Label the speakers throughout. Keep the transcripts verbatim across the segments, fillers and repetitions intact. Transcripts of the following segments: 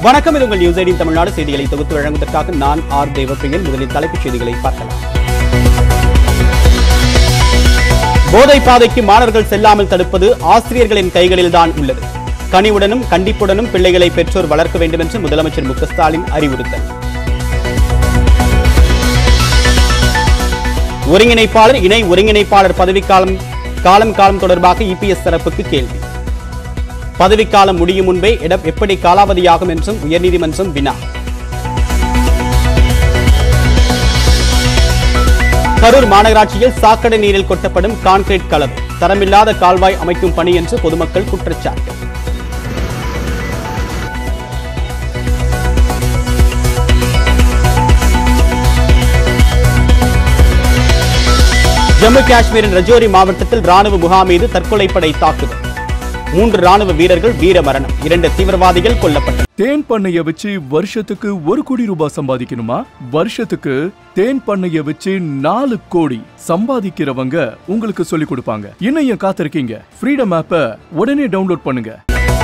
Speaker 1: வணக்கம், இது உங்கள் நியூஸ் எய்ட்டீன் தமிழ்நாடு செய்திகளை தொகுத்து வழங்குவதற்காக நான் ஆர் தேவப்பிரியன். முதலில் தலைப்புச் செய்திகளை பார்க்கலாம். போதை பாதைக்கு மாணவர்கள் செல்லாமல் தடுப்பது ஆசிரியர்களின் கைகளில்தான் உள்ளது. கனிவுடனும் கண்டிப்புடனும் பிள்ளைகளை பெற்றோர் வளர்க்க வேண்டும் என்று முதலமைச்சர் மு க ஸ்டாலின் அறிவுறுத்தல். ஒருங்கிணைப்பாளர் இணை ஒருங்கிணைப்பாளர் பதவிக்காலம் காலம் காலம் தொடர்பாக இ பி எஸ் தரப்புக்கு கேள்வி. பதவிக்காலம் முடியும் முன்பே இடம் எப்படி காலாவதியாகும் என்றும் உயர்நீதிமன்றம் வினா. கரூர் மாநகராட்சியில் சாக்கடை நீரில் கொட்டப்படும் கான்கிரீட் கலவை தரமில்லாத கால்வாய் அமைக்கும் பணி என்று பொதுமக்கள் குற்றச்சாட்டு. ஜம்மு காஷ்மீரின் ரஜோரி மாவட்டத்தில் ராணுவ முகாம் மீது தற்கொலைப்படை தாக்குதல். மூன்று ராணுவ வீரர்கள் வீர மரணம். இரண்டு தீவிரவாதிகள் கொல்லப்பட்டனர்.
Speaker 2: தேன் பண்ணைய வச்சு வருஷத்துக்கு ஒரு கோடி ரூபாய் சம்பாதிக்கணுமா? வருஷத்துக்கு தேன் பண்ணைய வச்சு நாலு கோடி சம்பாதிக்கிறவங்க உங்களுக்கு சொல்லி கொடுப்பாங்க. இன்னும் காத்திருக்கீங்க? ஃப்ரீடம் ஆப்பை உடனே டவுன்லோட் பண்ணுங்க.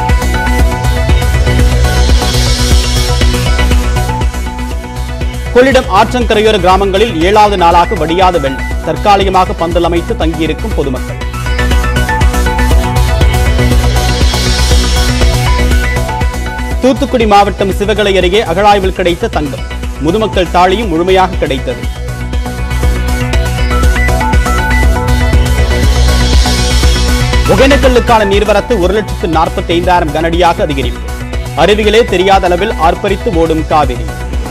Speaker 1: கொள்ளிடம் ஆற்றங்கரையோர கிராமங்களில் ஏழாவது நாளாக வடியாத வெள்ளம். தற்காலிகமாக பந்தல் அமைத்து தங்கியிருக்கும் பொதுமக்கள். தூத்துக்குடி மாவட்டம் சிவகலை அருகே அகழாய்வில் கிடைத்த தங்கம். முதுமக்கள் தாழியும் முழுமையாக கிடைத்தது. ஒகேனக்கல்லுக்கான நீர்வரத்து ஒரு லட்சத்து நாற்பத்தி ஐந்தாயிரம் கனஅடியாக அதிகரிப்பு. அருவிகளே தெரியாத அளவில் ஆர்ப்பரித்து ஓடும் காவிரி.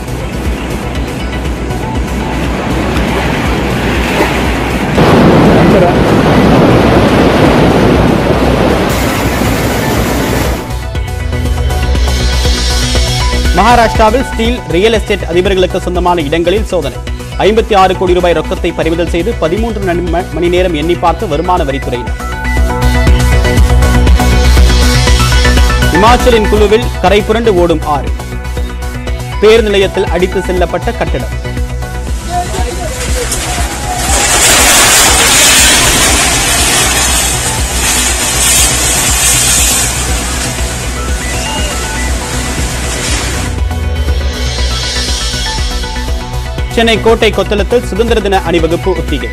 Speaker 1: மகாராஷ்டிராவில் ஸ்டீல் ரியல் எஸ்டேட் அதிபர்களுக்கு சொந்தமான இடங்களில் சோதனை. ஐம்பத்தி ஆறு கோடி ரூபாய் ரொக்கத்தை பறிமுதல் செய்து பதிமூன்று மணி நேரம் எண்ணி பார்த்த வருமான வரித்துறையினர். இமாச்சலின் குழுவில் கரை புரண்டு ஓடும் ஆறு. பேருந்து நிலையத்தில் அடித்து செல்லப்பட்ட கட்டடம். சென்னை கோட்டை கொத்தளத்தில் சுதந்திர தின அணிவகுப்பு ஒத்திகை.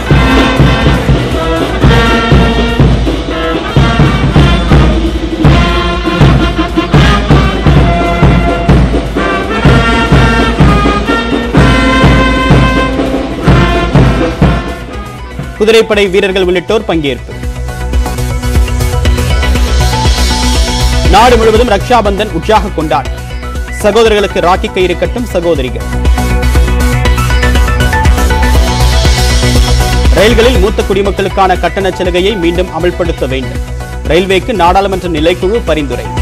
Speaker 1: குதிரைப்படை வீரர்கள் உள்ளிட்டோர் பங்கேற்பு. நாடு முழுவதும் ரக்ஷா பந்தன் உற்சாக கொண்டாட்டம். சகோதரர்களுக்கு ராக்கி கயிறு கட்டும் சகோதரிகள். ரயில்களில் மூத்த குடிமக்களுக்கான கட்டண சலுகையை மீண்டும் அமல்படுத்த வேண்டும். ரயில்வேக்கு நாடாளுமன்ற நிலைக்குழு பரிந்துரை.